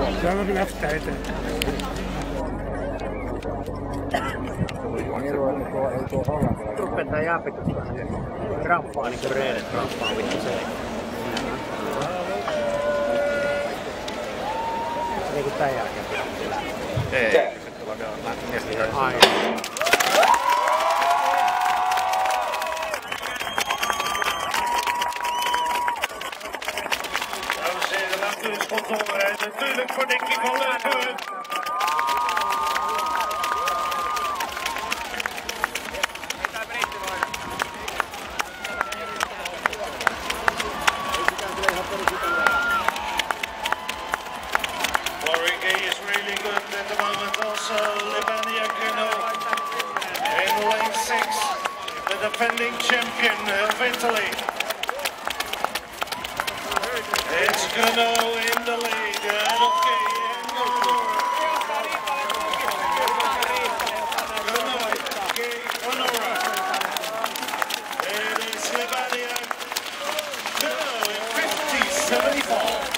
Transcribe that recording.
Siellä on lähtää eteen. Rupeaa jääpitusta. Ramppaa niinku Reedet ramppaa vittu se. Niinku tän jälkeen pidä. Ei. Ai. Natuurlijk voor Nicky van Leeuwen. Warringay is really good at the moment. Also, Libania Kuno in lane 6, the defending champion of Italy. It's Kuno in the lead. It is Libania Kuno in 50-74.